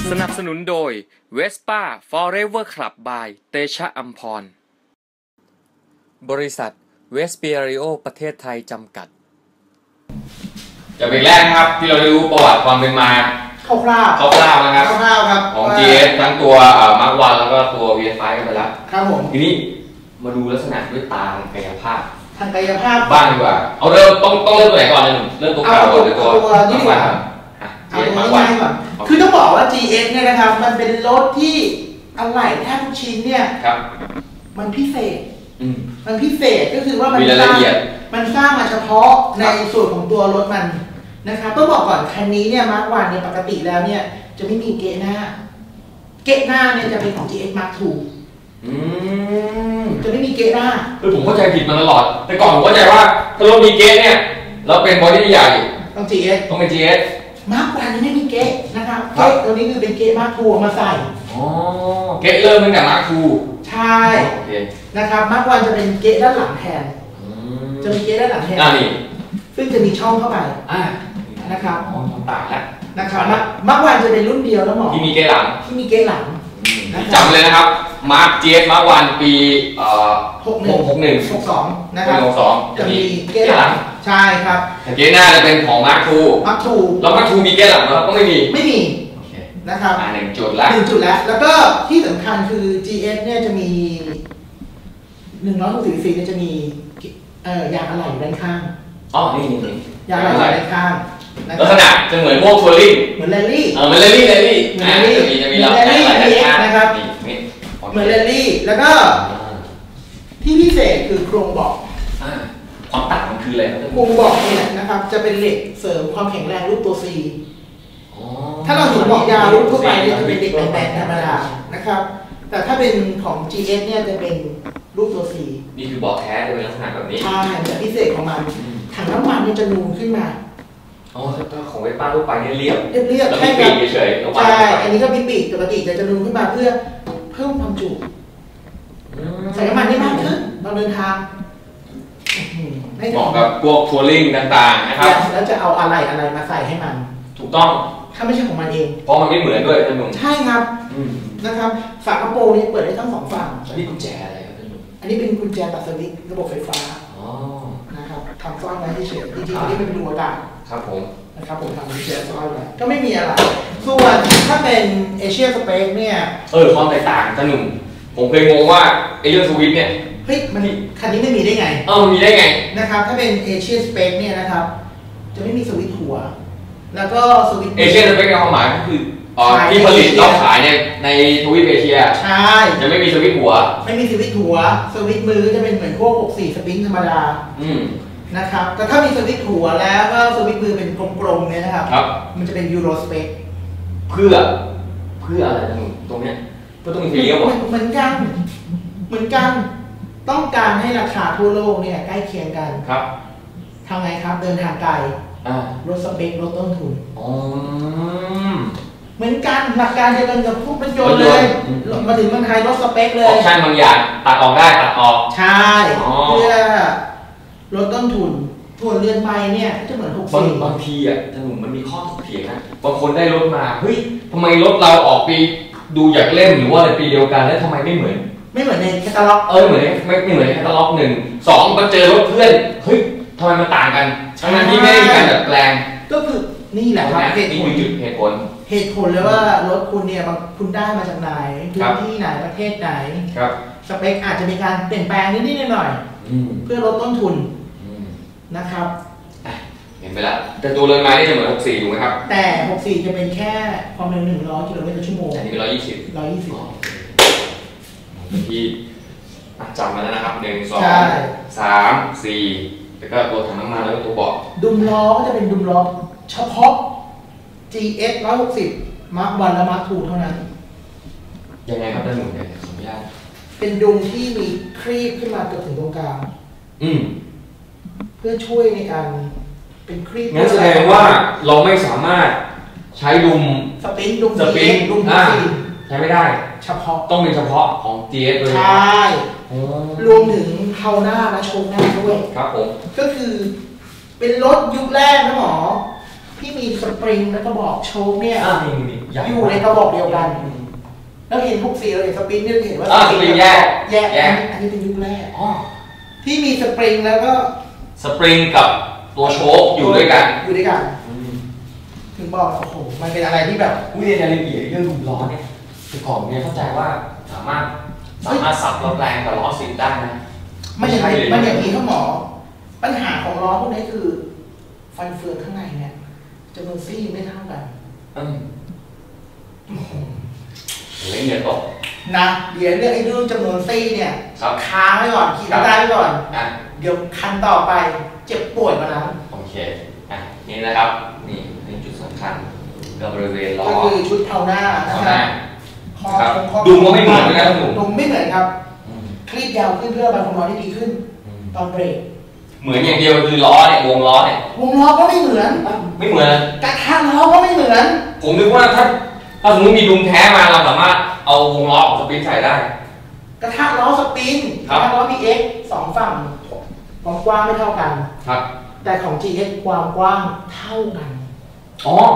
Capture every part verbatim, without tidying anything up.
สนับสนุนโดย Vespa Forever Club by เตชะอัมพรบริษัทเวสเปียริโอประเทศไทยจำกัดจากเบรกแรกนะครับที่เราได้รู้ประวัติความเป็นมาคร่าวๆคร่าวๆนะครับคร่าวๆครับของ จี เอส ทั้งตัวมาร์ควันแล้วก็ตัว วี เอส ไฟว์ กันไปแล้วครับผมทีนี้มาดูลักษณะด้วยตาทางกายภาพทางกายภาพบ้างดีกว่าเอาเริ่มต้องต้องเริ่มตัวไหนก่อนเลยเริ่มตัวเก่าก่อนหรือตัวนี้ดีกว่าเอาตัวง่ายก่อนคือต้องบอกว่า จี เอส เนี่ยนะครับมันเป็นรถที่อะไหล่แทบทุกชิ้นเนี่ยมันพิเศษมันพิเศษก็คือว่ามันสร้างมันสร้างมาเฉพาะในส่วนของตัวรถมันนะครับต้องบอกก่อนคันนี้เนี่ยมาร์ควันเนี่ยปกติแล้วเนี่ยจะไม่มีเกะหน้าเกะหน้าเนี่ยจะเป็นของ จี เอส มาร์ค ทูอืมจะไม่มีเกะหน้าคือผมเข้าใจผิดมาตลอดแต่ก่อนผมเข้าใจว่าถ้ารถมีเกะเนี่ยแล้วเป็นบอดี้ใหญ่ต้อง จี เอสต้องเป็น จี เอสมาร์ควันไม่มีเกะนะครับเกะตัวนี้คือเป็นเกะมาร์ค ทูมาใส่อ๋อเกะเริ่มตั้งแต่มาร์ค ทูใช่นะครับมาร์ควันจะเป็นเกะด้านหลังแทนจะมีเกะด้านหลังแทนซึ่งจะมีช่องเข้าไปนะครับอ๋อต่างแล้วนะครับมาร์ควันจะเป็นรุ่นเดียวแล้วหมอที่มีเกะหลังที่มีเกะหลังจำเลยนะครับมาร์ค จี เอส มาร์ควันปีเอ่อหกหนึ่งหกหนึ่งหกสองนะครับหกสองจะมีเกะหลังใช่ครับแต่เกะหน้าจะเป็นของมาร์ค ทูมาร์ค ทูแล้วมาร์ค ทู มีเกะหลังไหมก็ไม่มีไม่มีนะครับอ่าหนึ่งจุดแล้วหนึ่งจุดแล้วแล้วก็ที่สำคัญคือ จี เอส เนี่ยจะมีหนึ่งร้อยหกสิบซีซีเนี่ยจะมีเอ่อยางอะไหล่ด้านข้างอ๋อนี่นี่ยางอะไหล่ด้านข้างลักษณะจะเหมือนพวกทัวริ่งเหมือนแรลลี่เออเหมือนแรลลี่แรลลี่แรลลี่จะมีเราแรลลี่นะครับเหมือนแรลลี่แล้วก็ที่พิเศษคือโครงเบาะความต่างมันคืออะไรครับโครงเบาะเนี่ยนะครับจะเป็นเหล็กเสริมความแข็งแรงรูปตัว C ถ้าเราเห็นเบาะยาวรูปทั่วไปเนี่ยจะเป็นเหล็กแบนๆธรรมดานะครับแต่ถ้าเป็นของ จี เอส เนี่ยจะเป็นรูปตัว C นี่คือเบาะแท้จะเป็นลักษณะแบบนี้ใช่แต่พิเศษของมันถังน้ำมันเนี่ยจะนูนขึ้นมาอ๋อถ้าของเวสป้าทั่วไปเนี่ยเรียบเรียบเรียบใช่ครับเฉยๆใช่อันนี้ก็มีปีกปกติแต่จะนูนขึ้นมาเพื่อเพิ่มความจุใส่น้ำมันได้มากขึ้นตอนเดินทางเหมาะกับพวกทัวริ่งต่างๆนะครับแล้วจะเอาอะไรอะไรมาใส่ให้มันถูกต้องถ้าไม่ใช่ของมันเองเพราะมันไม่เหมือนด้วยท่านนุ่มใช่ครับนะครับฝากระโปรงนี้เปิดได้ทั้งสองฝั่งอันนี้กุญแจอะไรครับท่านนุ่มอันนี้เป็นกุญแจตัดสวิตช์ระบบไฟฟ้านะครับทำซ่อนไว้เฉยๆจริงๆอันนี้เป็นรูอากาศครับผมนะครับผมทำกุญแจซ่อนไว้ก็ไม่มีอะไรส่วนถ้าเป็นเอเชียสเปคเนี่ยเออความแตกต่างท่านนุ่มผมเคยงงว่าไอ้เรื่องสวิตช์เนี่ยเฮ้ยมันคันนี้ไม่มีได้ไงเออมีได้ไงนะครับถ้าเป็นเอเชียสเปคเนี่ยนะครับจะไม่มีสวิตช์หัวแล้วก็สวิตช์เอเชียสเปคในความหมายก็คือที่ผลิตแล้วขายในในทวีปเอเชียใช่จะไม่มีสวิตช์หัวไม่มีสวิตช์หัวสวิตช์มือจะเป็นเหมือนพวกหกสี่สปริงธรรมดาอืมนะครับแต่ถ้ามีสวิตช์หัวแล้วก็สวิตช์มือเป็นกลมๆเนี่ยนะครับมันจะเป็นยูโรสเปคเพื่อเพื่ออะไรตรงเนี้ยเพื่อต้องมีเลี้ยวเหมือนกันเหมือนกันต้องการให้ราคาทั่วโลกเนี่ยใกล้เคียงกันครับทำไงครับเดินทางไกลลดสเปคลดต้นทุนเหมือนกันหลักการเดียวกันกับพวกรถยนต์เลยมาถึงเมืองไทยลดสเปคเลยออปชั่นบางอย่างตัดออกได้ตัดออกใช่เพื่อลดต้นทุนส่วนเรือนไม้เนี่ยจะเหมือนหกสิบบางทีอ่ะท่านหนุ่มมันมีข้อถกเถียงนะบางคนได้รถมาเฮ้ยทำไมรถเราออกปีดูอยากเล่มหรือว่าในปีเดียวกันแล้วทำไมไม่เหมือนไม่เหมือนในแคตตาล็อกเออเหมือนไม่ไม่เหมือนในแคตตาล็อกหนึ่งสองมาเจอรถเพื่อนเฮ้ยทำไมมันต่างกันทั้งนั้นที่ไม่ได้มีการดัดแปลงก็คือนี่แหละครับเหตุผลเหตุผลเหตุผลเลยว่ารถคุณเนี่ยคุณได้มาจากไหนพื้นที่ไหนประเทศไหนสเปคอาจจะมีการเปลี่ยนแปลงนิดๆหน่อยๆเพื่อลดต้นทุนนะครับเห็นไปแล้วแต่ตัวเรือนไม้นี่จะเหมือนหกสี่ถูกไหมครับแต่หกสี่จะเป็นแค่ความเร็วหนึ่งร้อยกิโลเมตรต่อชั่วโมงอันนี้เป็นร้อยยี่สิบร้อยยี่สิบที่จำมาแล้วนะครับหนึ่งสองสามสี่แล้วก็ตัวถังน้ำมันแล้วก็ตัวเบาะดุมล้อก็จะเป็นดุมล้อเฉพาะ จี เอส หนึ่งร้อยหกสิบ มาร์ควันและมาร์คทูเท่านั้นยังไงครับท่านหนุ่มเนี่ยขออนุญาตเป็นดุมที่มีครีบขึ้นมาเกือบถึงตรงกลางอืมเพื่อช่วยในการเป็นครีบงั้นแสดงว่าเราไม่สามารถใช้ดุมสปริงดุมสปริงดุมใช้ไม่ได้เฉพาะต้องเป็นเฉพาะของ จี เอส เลยใช่รวมถึงเพลาหน้าและโชว์หน้าด้วยครับผมก็คือเป็นรถยุคแรกนะหมอที่มีสปปริงแล้วก็บอกโชคเนี่ยอ่านี่นี่ใหญ่อยู่ในกระบอกเดียวกันแล้วเห็นพวกสีเราเห็นสปริงเนี่ยเห็นว่าอ่าสปริงแยกแยกแยกอันนี้เป็นยุคแรกอ๋อที่มีสปริงแล้วก็สปริงกับตัวโชคอยู่ด้วยกันอยู่ด้วยกันถึงบอกโอ้โหมันเป็นอะไรที่แบบผู้เรียนรายละเอียดเรื่องลมล้อเนี่ยคือก่อนเนี่ยเข้าใจว่าสามารถสามารถสับล้อแรงกับล้อสิบได้นะมันอย่างใช่นี้เลยมันอย่างนี้ครับหมอปัญหาของล้อพวกนี้คือ ฟันเฟืองข้างในเนี่ยจำนวนซี่ไม่เท่ากันอืมเล่นเงินตกนะเดี๋ยวเรื่องไอ้เรื่องจำนวนซี่เนี่ยครับค้างไว้ก่อนขีดได้ไว้ก่อนอ่ะเดี๋ยวคันต่อไปเจ็บปวดมาแล้วโอเคอ่ะนี่นะครับนี่นี่จุดสำคัญกับบริเวณล้อก็คือชุดเทาหน้านะข้างคหรัน้าบคอครับคอดูว่าไม่เหมือนกันนะหนุ่มดูไม่เหมือนครับอืมคลีบยาวขึ้นเพื่อระบายความร้อนได้ดีขึ้นอืมตอนเบรกเหมือนอย่างเดียวคือล้อเนี่ยวงล้อเนี่ยวงล้อก็ไม่เหมือนไม่เหมือนกระทะล้อก็ไม่เหมือนผมนึกว่าถ้าถ้าสมมติมีดุมแท้มาเราสามารถเอาวงล้อของสปริงใส่ได้กระทะล้อสปริงคกรัระบทะล้อมีเอ็กสองฝั่งความกว้างไม่เท่ากันครับแต่ของ จี เอส ความกว้างเท่ากันอ๋อ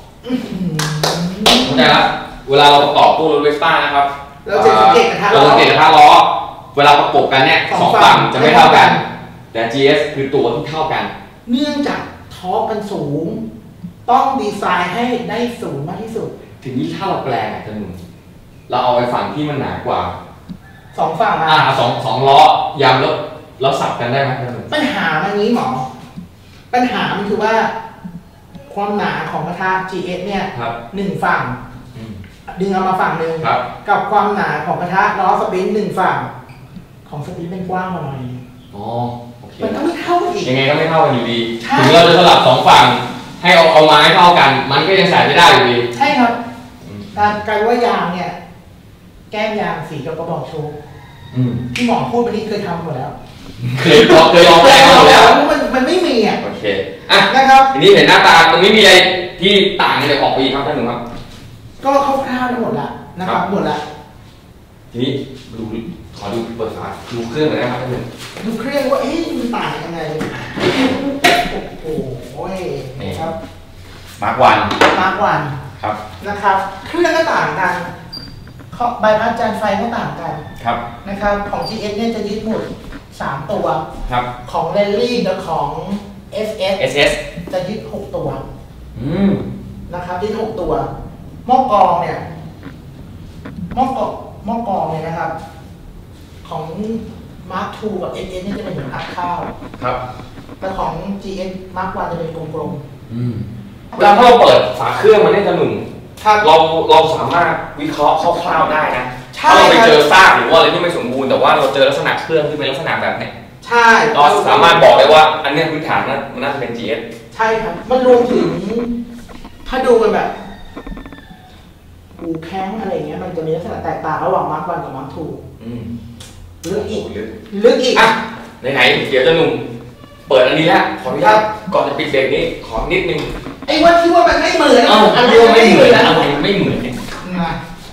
เข้าใจละเวลาเราประกอบตู้รถเวสป้านะครับเราจะสังเกตกระทะล้เราอสังเกตกระทะล้อเวลาประกบกันเนี่ยสองสองฝั่ฝั่งงจะไม่เท่ากัน แต่ จี เอส คือตัวที่เท่ากันเนื่องจากทอร์กมันสูง ต้องดีไซน์ให้ได้สูงมากที่สุดถึงนี้ถ้าเราแปลงอ่ะจะหนุ่มเราเอาไอ้ฝั่งที่มันหนากว่าสองฝั่งอ่าอะสองสองล้อยำแล้วแล้วสับกันได้ไหมจะหนุ่มปัญหามันนี้หมอ ปัญหามันคือว่า ความหนาของกระทะ จี เอส เนี่ยครับหนึ่งฝั่งอืมดึงเอามาฝั่งหนึ่งครับกับความหนาของกระทะล้อสปริงหนึ่งฝั่ง ของสปริงเป็นกว้างกว่าหน่อยอ๋อโอเคมันก็ไม่เท่ากันอีกยังไงก็ไม่เท่ากันอยู่ดีใช่ถึงเราจะสลับสองฝั่งให้เอาเอาไม้เท่ากัน มันก็ยังใส่ไม่ได้อยู่ดีใช่ครับอืมการกลายว่ายางเนี่ย แก้มยางสีกับกระบอกโชว์อืมที่หมอพูดไปนี่เคยทำหมดแล้วเคยลองเคยลองแปลงมาหมดแล้วมันมันไม่มีอ่ะโอเคอ่ะนะครับทีนี้เห็นหน้าตาตรงนี้มีอะไรที่ต่างกันจากออกไปอีกครับท่านหนุ่มครับก็คร่าวๆทั้งหมดละนะครับ หมดละทีนี้ดูขอดูเปิดฝาดูเครื่องหน่อยนะครับท่านหนุ่มดูเครื่องว่าเอ๊ะมันต่างยังไงโอ้โหครับมาร์กวันมากกว่าครับนะครับ เครื่องก็ต่างกันข้อใบพัดจานไฟก็ต่างกันครับนะครับ ของ จี เอส เนี่ยจะยึดหมดสามตัวครับของ Rally กับของ เอส เอสเอส เอสจะยึดหกตัวอืมนะครับยึดหกตัวหม้อกรองเนี่ยหม้อกรองหม้อกรองเนี่ยนะครับ ของ มาร์ค ทู กับ เอส เอส เนี่ยจะเป็นเหมือนอัดข้าวครับแต่ของ จี เอส มาร์ค วัน จะเป็นกลมอืมเวลาถ้าเราเปิดฝาเครื่องมันเนี่ยท่านหนุ่มๆครับเราเราสามารถวิเคราะห์คร่าวๆได้นะใช่ถ้าเราไปครับเจอซากหรือว่าอะไรที่ไม่สมบูรณ์แต่ว่าเราเจอลักษณะเครื่องที่เป็นลักษณะแบบเนี้ยใช่เราสามารถบอกได้ว่าอันเนี้ยพื้นฐานนั้นมันน่าจะเป็น จี เอสใช่ครับ มันรวมถึง ถ้าดูกันแบบหูแข้งอะไรเงี้ย มันจะมีลักษณะแตกต่างระหว่างมาร์ค วัน กับ มาร์ค ทูอืมลึกอีกลึกลึกอีกอ่ะไหนๆเดี๋ยวจะหนุ่มเปิดอันนี้แล้วขออนุญาตก่อนจะปิดเบรกนี้ขอนิดนึงไอ้ว่าที่ว่ามันไม่เหมือนเอ้าอันเรีนี้ยกว่าไม่ไม่เหเหมืมืออนนอะไรไม่เหมือนเนี่ยนะ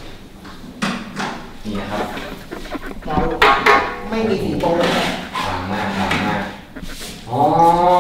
นี่นะครับเราไม่มีสีโปรเลยบางมากบางมากอ๋อ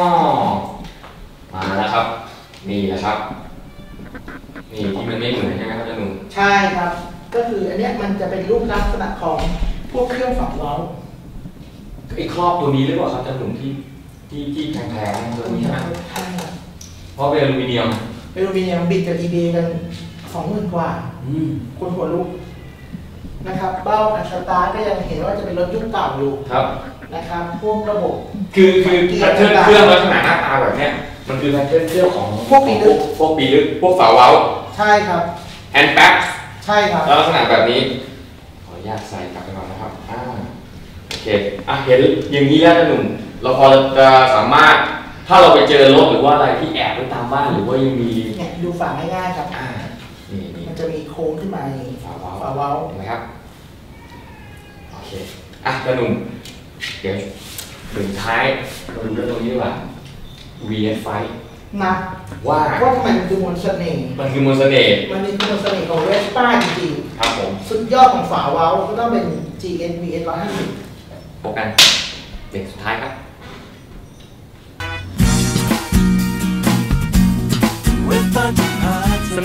มาแล้วครับนี่แหละครับนี่ที่มันไม่เหมือนใช่ไหมครับท่านหนุ่มใช่ครับ ก็คืออันเนี้ยมันจะเป็นรูปลักษณะของพวกเครื่องฝังเล้าไอ้ครอบตัวนี้หรือเปล่าครับท่านหนุ่มที่ที่ที่แพงๆตัวนี้ใช่ไหมใช่ครับเพราะเป็นอลูมิเนียมเป็นอลูมิเนียมบิดจาก อี บี กันสองหมื่นกว่าอืมคนหัวลุกนะครับเบ้าอัสตาร์ก็ยังเห็นว่าจะเป็นรถยุคเก่าอยู่ครับนะครับพวกระบบคือคือแพทเทิร์นเครื่องลักษณะหน้าตาแบบเนี้ยมันคือแพทเทิร์นเครื่องของพวกปีลึกพวกปีลึกพวกฝาเว้าใช่ครับแอนด์แบ็กใช่ครับลักษณะแบบนี้ขออนุญาตใส่กลับไปก่อนนะครับอ่าโอเคอ่ะเห็นอย่างนี้แล้วนะหนุ่มเราพอจะสามารถถ้าเราไปเจอรถหรือว่าอะไรที่แอบไปตามบ้านหรือว่ายังมีเนี่ยดูฝาง่ายๆครับอ่านี่นี่มันจะมีโค้งขึ้นมาในฝาเว้าฝาเว้าเห็นไหมครับโอเคอ่ะกระหนุ่มเดี๋ยวถึงท้ายเราดูเรื่องตรงนี้ดีกว่า วี เอส ไฟนะว่าว่าทำไมมันคือมนต์เสน่ห์มันคือมนต์เสน่ห์มันเป็นมนต์เสน่ห์ของเวสป้าจริงครับผมๆสุดยอดของฝาเว้าก็ต้องเป็น จี เอ็น วี เอส หนึ่งห้าศูนย์พบกันเบรกสุดท้ายครับ With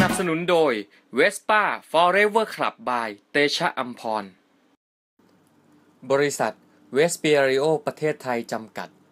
นับสนุนโดย Vespa Forever Club by เตชะอัมพร บริษัท Vespa ประเทศไทยจำกัด